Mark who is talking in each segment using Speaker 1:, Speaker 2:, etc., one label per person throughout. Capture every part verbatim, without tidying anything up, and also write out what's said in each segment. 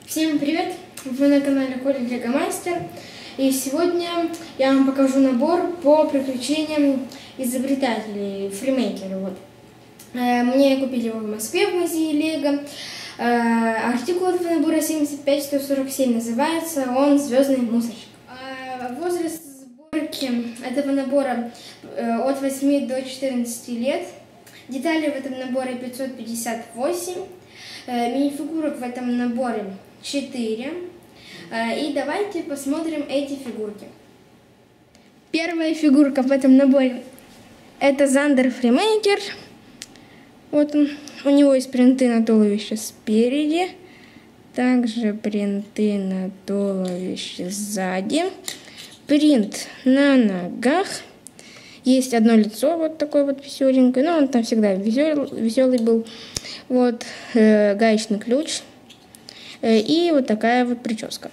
Speaker 1: Всем привет! Вы на канале Коля Лего-мастер. И сегодня я вам покажу набор по приключениям изобретателей, фримейкеры. Вот. Мне купили его в Москве в музее Лего. Артикул этого набора семьдесят пять сто сорок семь, называется он «Звездный мусорщик». Возраст сборки этого набора от восьми до четырнадцати лет. Детали в этом наборе пятьсот пятьдесят восемь. Мини-фигурок в этом наборе четыре. И давайте посмотрим эти фигурки. Первая фигурка в этом наборе — это Зандер Фримейкер. Вот он. У него есть принты на туловище спереди. Также принты на туловище сзади. Принт на ногах. Есть одно лицо вот такое вот веселенькое. Но он там всегда весел, веселый был. Вот э, гаечный ключ. Э, и вот такая вот прическа.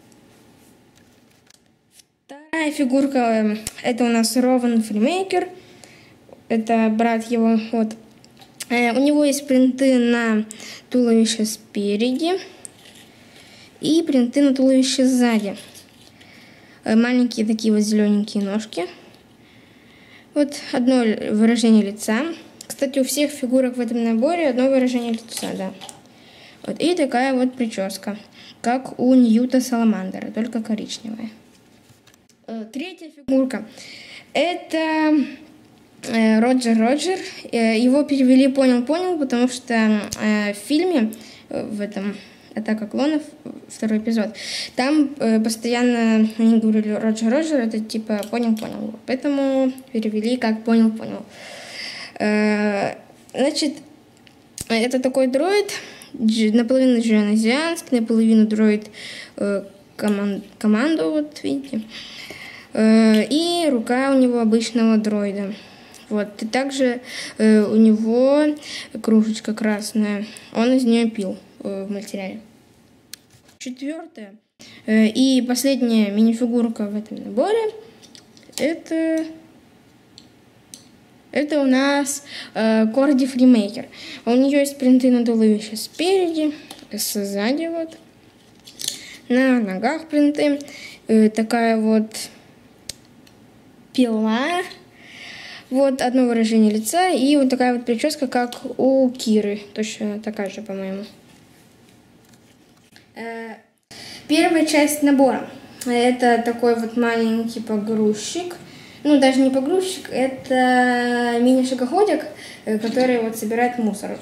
Speaker 1: Вторая фигурка э, это у нас Рован Фримейкер. Это брат его. Вот. Э, у него есть принты на туловище спереди. И принты на туловище сзади. Э, маленькие такие вот зелененькие ножки. Вот одно выражение лица. Кстати, у всех фигурок в этом наборе одно выражение лица, да. Вот. И такая вот прическа, как у Ньюта Саламандера, только коричневая. Третья фигурка — это Роджер Роджер. Его перевели «Понял-понял», потому что в фильме, в этом «Атака клонов», второй эпизод, там постоянно они говорили «Роджер Роджер», это типа «Понял-понял». Поэтому перевели как «Понял-понял». Значит, это такой дроид, наполовину джианозианский, наполовину дроид команд, команду, вот видите. И рука у него обычного дроида. Вот. И также у него кружечка красная, он из нее пил в мультсериале. Четвертая и последняя мини-фигурка в этом наборе — это... Это у нас э, Корди Фримейкер. У нее есть принты на туловище спереди, сзади вот. На ногах принты. Э, такая вот пила. Вот одно выражение лица. И вот такая вот прическа, как у Киры. Точно такая же, по-моему. Э, первая часть набора. Это такой вот маленький погрузчик. Ну, даже не погрузчик, это мини-шагоходик, который вот собирает мусор.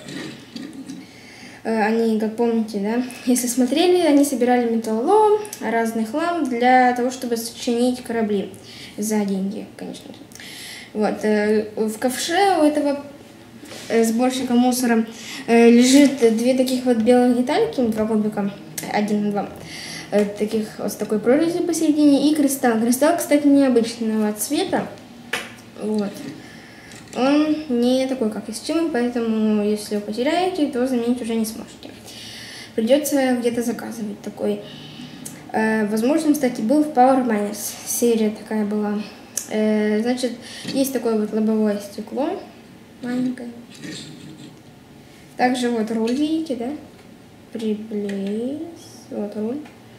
Speaker 1: Они, как помните, да, если смотрели, они собирали металлолом, разный хлам для того, чтобы сочинить корабли за деньги, конечно же. Вот. В ковше у этого сборщика мусора лежит две таких вот белых детальки, два кубика, один на два. Таких вот с такой прорезью посередине, и кристалл. Кристалл, кстати, необычного цвета. Вот. Он не такой, как истиmun, поэтому если вы потеряете, то заменить уже не сможете. Придется где-то заказывать такой. Э, возможно, кстати, был в Power Miners. Серия такая была. Э, значит, есть такое вот лобовое стекло маленькое. Также вот руль, видите, да? Приблизь. Вот руль.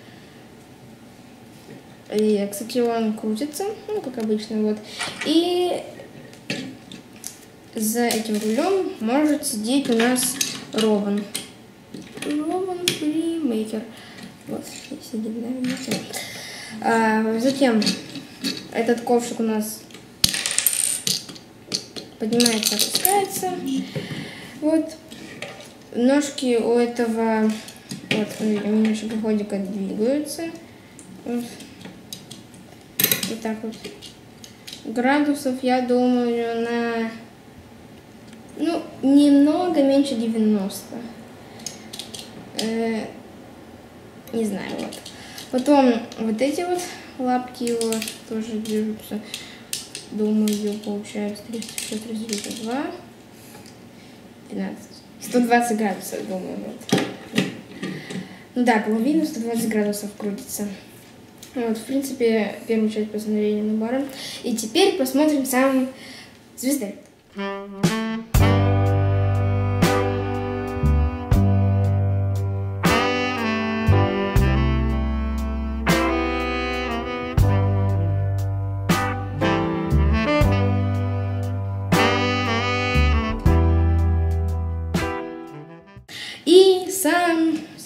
Speaker 1: И, кстати, он крутится, ну, как обычно, вот. И за этим рулем может сидеть у нас Рован. Рован Фримейкер. Вот, сидит, да, видите? А, затем этот ковшик у нас поднимается, опускается. Вот. Ножки у этого, вот, мини-шагоходика двигаются. Вот. Вот так вот. Градусов, я думаю, на, ну, немного меньше девяноста. Э, не знаю, вот. Потом вот эти вот лапки его тоже движутся. Думаю, получается триста шестьдесят разделить на два. пятнадцать. сто двадцать градусов, думаю, вот. Ну да, половину сто двадцать градусов крутится. Вот, в принципе, первую часть посмотрели набора. И теперь посмотрим сам звездолет.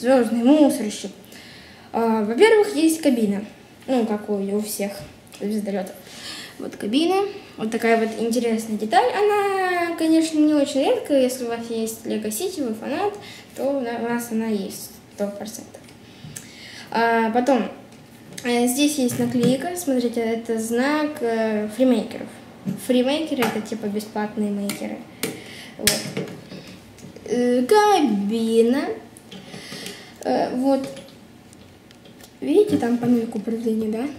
Speaker 1: звездный мусорщик. А, во-первых, есть кабина, ну, как у, у всех звездолетов. Вот кабина, вот такая вот интересная деталь. Она, конечно, не очень редкая. Если у вас есть Lego City, вы фанат, то у вас она есть сто процентов. А потом, здесь есть наклейка. Смотрите, это знак э, фримейкеров. Фримейкеры — это типа бесплатные мейкеры. Вот. Э, кабина. Э, вот. Видите, там панелька управления, да?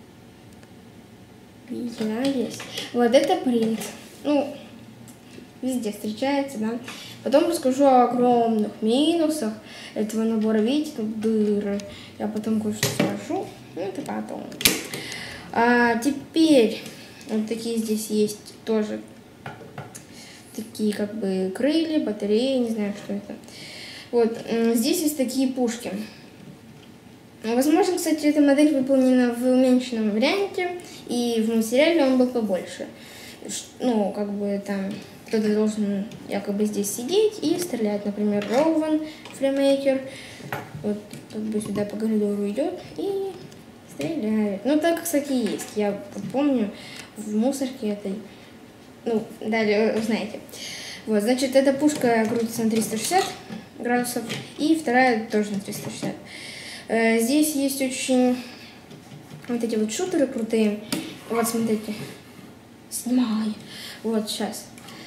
Speaker 1: Видите, да, есть. Вот это принт. Ну, везде встречается, да. Потом расскажу о огромных минусах этого набора. Видите, тут дыры. Я потом кое-что скажу. Ну, это потом. А теперь вот такие здесь есть тоже такие как бы крылья, батареи, не знаю, что это. Вот, здесь есть такие пушки. Возможно, кстати, эта модель выполнена в уменьшенном варианте, и в материале он был побольше. Ну, как бы там кто-то должен якобы здесь сидеть и стрелять. Например, Роуэн, фримейкер, вот как бы сюда по коридору идет и стреляет. Ну, так, кстати, есть. Я помню в мусорке этой. Ну, далее узнаете. Вот, значит, эта пушка крутится на триста шестьдесят градусов, и вторая тоже на триста шестьдесят. Здесь есть очень вот эти вот шутеры крутые. Вот, смотрите. Снимай. Вот, сейчас.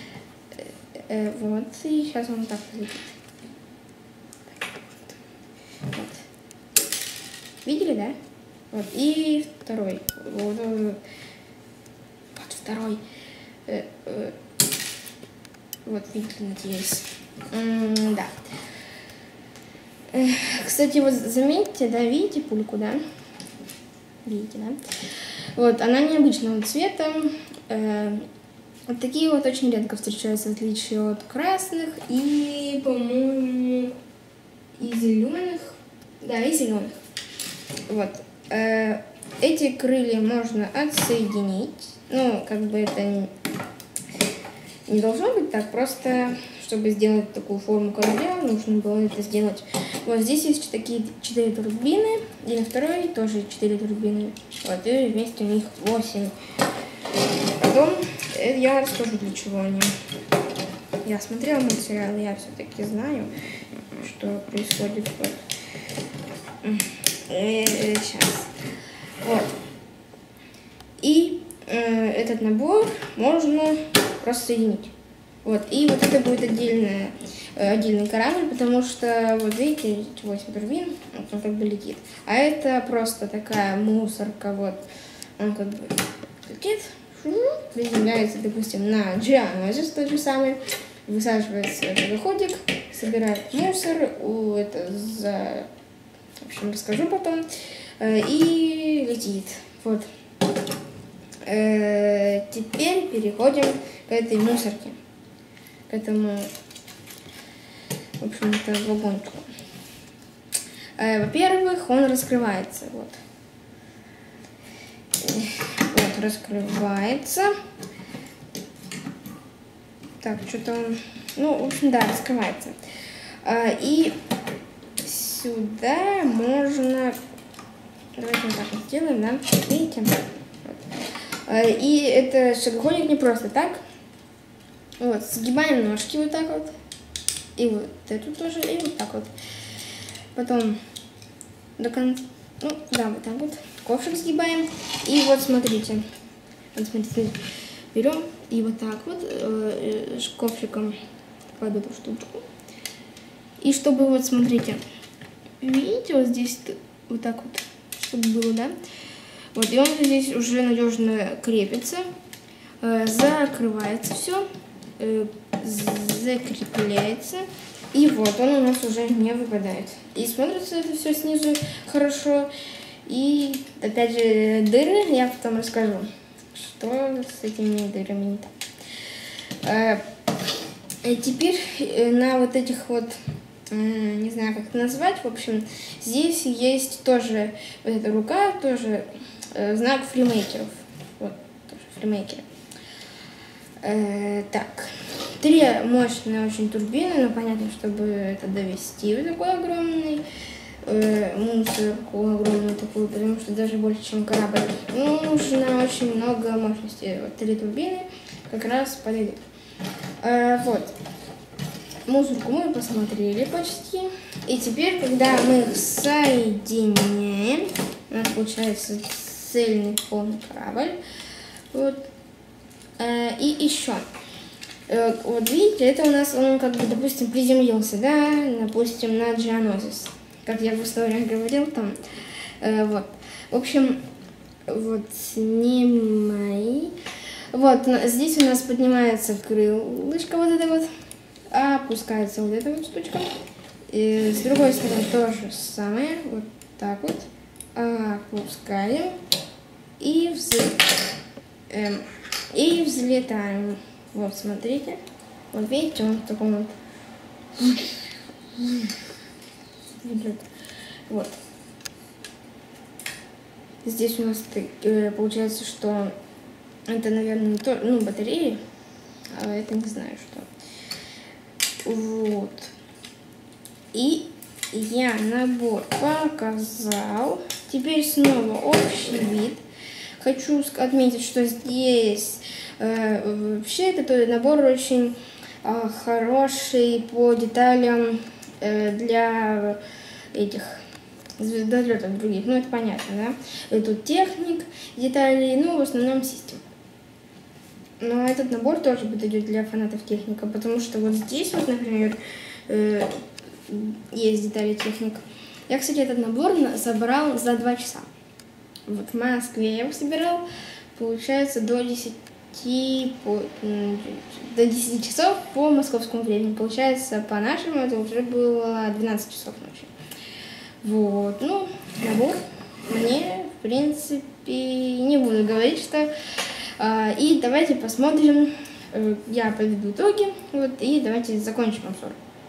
Speaker 1: Вот, и сейчас он так выглядит. Вот. Видели, да? Вот, и второй. Вот, вот, вот второй. Вот, видите, надеюсь. М-м, да. Кстати, вот заметьте, да, видите пульку, да? Видите, да? Вот, она необычного цвета. Э, вот такие вот очень редко встречаются, в отличие от красных и, по-моему, и зеленых. Да, и зеленых. Вот. Э, эти крылья можно отсоединить. Ну, как бы это не, не должно быть так, просто чтобы сделать такую форму корабля, нужно было это сделать. Вот здесь есть такие четыре турбины, и на второй тоже четыре турбины. Вот, и вместе у них восемь. Потом я расскажу, для чего они. Я смотрела мультсериал, я все-таки знаю, что происходит. Вот. Сейчас. Вот. И э, этот набор можно просто соединить. Вот, и вот это будет отдельная, отдельный корабль, потому что, вот видите, восемь турбин, вот он как бы летит. А это просто такая мусорка, вот, он как бы летит, приземляется, допустим, на Geonosis тот же самый, высаживается в заходик, собирает мусор, это за, в общем, расскажу потом, и летит, вот. Теперь переходим к этой мусорке. К этому, в общем-то, вагончику. Во-первых, он раскрывается. Вот. Вот, раскрывается. Так, что-то он... Ну, в общем, да, раскрывается. И сюда можно... Давайте вот так вот сделаем, да? Видите? Вот. И это шагоходик не просто так. Вот, сгибаем ножки вот так вот. И вот эту тоже, и вот так вот. Потом до конца, ну, да, вот так вот. Ковшик сгибаем. И вот смотрите. Вот смотрите, берем и вот так вот э, ковшиком кладу эту штучку. И чтобы, вот смотрите, видите, вот здесь вот так вот, чтобы было, да? Вот, и он здесь уже надежно крепится. Э, закрывается все. Закрепляется, и вот он у нас уже не выпадает. И смотрится это все снизу хорошо. И опять же дыры, я потом расскажу, что с этими дырами не так. И теперь на вот этих вот, не знаю, как это назвать, в общем, здесь есть тоже вот эта рука, тоже знак фримейкеров. Вот, тоже фримейкеры. Э, так, три мощные очень турбины, но понятно, чтобы это довести в такой огромный э, мусорку, огромную такую, потому что даже больше, чем корабль, ну, нужно очень много мощности. Вот три турбины как раз подойдут. Э, вот. Мусорку мы посмотрели почти. И теперь, когда мы их соединяем, у нас получается цельный полный корабль. Вот. И еще. Вот видите, это у нас, он как бы, допустим, приземлился, да, допустим, на Geonosis. Как я в историях говорил там. Вот. В общем, вот снимай. Вот, здесь у нас поднимается крылышко вот это вот. Опускается вот эта вот штучка. И с другой стороны то же самое. Вот так вот. Опускаем. И, вз... эм, и взлетаем. Вот, смотрите. Вот видите, он в таком вот... Вот. Здесь у нас получается, что это, наверное, не то, ну, батареи. А это не знаю, что. Вот. И я набор показал. Теперь снова общий вид. Хочу отметить, что здесь э, вообще этот набор очень э, хороший по деталям э, для этих звездолетов других. Ну, это понятно, да? Тут техник, детали, ну, в основном систем. Но этот набор тоже подойдет для фанатов техника, потому что вот здесь вот, например, э, есть детали техник. Я, кстати, этот набор собрал за два часа. Вот в Москве я его собирал, получается, до десяти, по, до десяти часов по московскому времени. Получается, по нашему это уже было двенадцать часов ночи. Вот, ну, набор мне, в принципе, не буду говорить, что... А, и давайте посмотрим, я подведу итоги, вот, и давайте закончим обзор.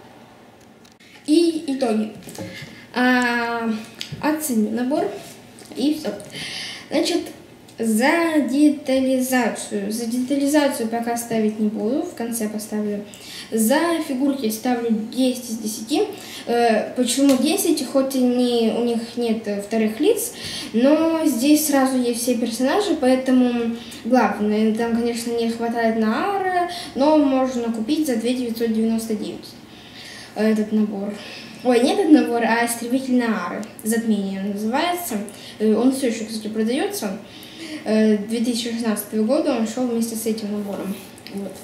Speaker 1: И итоги. А, оценю набор. И все. Значит, за детализацию. За детализацию пока ставить не буду, в конце поставлю. За фигурки ставлю десять из десяти. Э, почему десять? Хоть и не, у них нет вторых лиц, но здесь сразу есть все персонажи, поэтому главное, там, конечно, не хватает на Ара, но можно купить за две тысячи девятьсот девяносто девять этот набор. Ой, не этот набор, а истребитель на Ары. Затмение называется. Он все еще, кстати, продается. две тысячи шестнадцатого года он шел вместе с этим набором. Вот.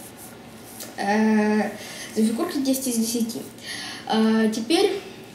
Speaker 1: За фигурки десять из десяти. Теперь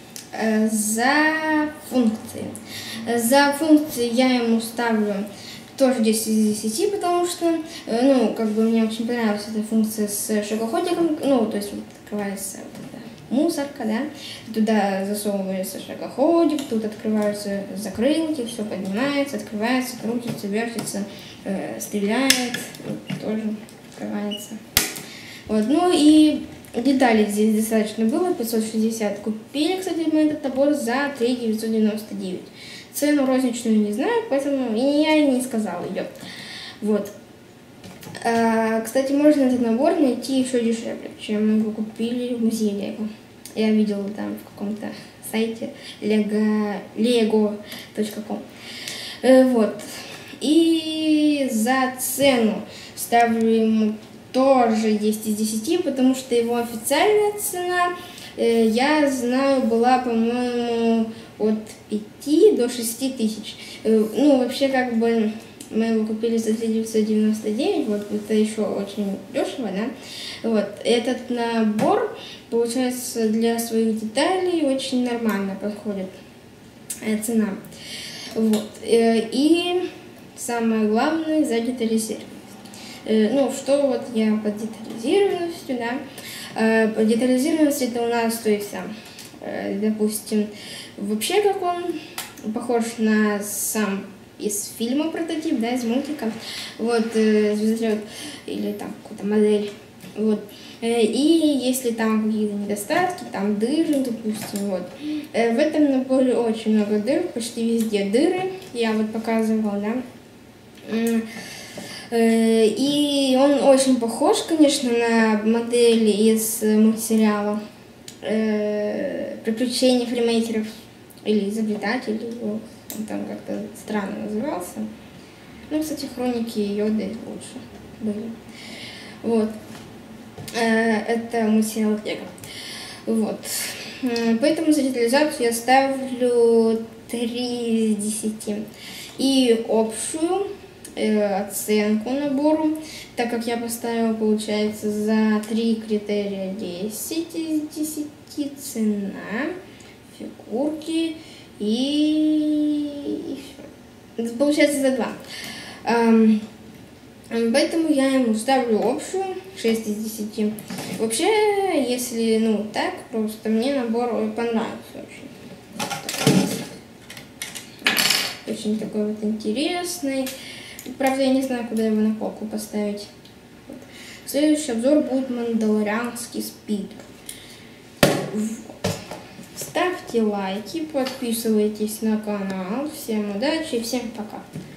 Speaker 1: за функции. За функции я ему ставлю тоже десять из десяти, потому что, ну, как бы мне очень понравилась эта функция с шагоходиком. Ну, то есть вот открывается вот эта мусорка, да, туда засовывается шагоходик, тут открываются закрылки, все поднимается, открывается, крутится, вертится, э, стреляет, вот, тоже открывается. Вот, ну и деталей здесь достаточно было, пятьсот шестьдесят. Купили, кстати, мы этот набор за три тысячи девятьсот девяносто девять. Цену розничную не знаю, поэтому и я и не сказала ее. Вот. А, кстати, можно этот набор найти еще дешевле, чем мы его купили в музее Лего. Я видела там в каком-то сайте лего точка ком. Э, вот. И за цену ставлю ему тоже десять из десяти, потому что его официальная цена, э, я знаю, была, по-моему, от пяти до шести тысяч. Э, ну, вообще, как бы, мы его купили за три тысячи девятьсот девяносто девять, вот это еще очень дешево, да. Вот, этот набор, получается, для своих деталей очень нормально подходит э, цена. Вот, э, и самое главное, за детализированность. Э, ну, что вот я под детализированностью, да. Э, под детализированностью это у нас, то есть, э, допустим, вообще как он похож на сам из фильма прототип, да, из мультика, вот, э, звездолет или там какую-то модель, вот, э, и если там какие-то недостатки, там дыры, допустим, вот, э, в этом наборе очень много дыр, почти везде дыры, я вот показывала, да, И он очень похож, конечно, на модели из мультсериала «Приключения фримейкеров» или «Изобретателей». Он там как-то странно назывался. Ну, кстати, «Хроники Йоды» лучше были. Вот. Это мультсериал Лего. Вот. Поэтому за детализацию я ставлю три из десяти. И общую э, оценку набору, так как я поставила, получается, за три критерия десять из десяти. Цена, фигурки и, и все. Получается за два. Эм, поэтому я ему ставлю общую шесть из десяти. Вообще, если, ну, так, просто мне набор понравился очень. Очень такой вот интересный. Правда, я не знаю, куда его на полку поставить. Вот. Следующий обзор будет «Мандалорианский спид». Вот. Ставьте лайки, подписывайтесь на канал. Всем удачи и всем пока.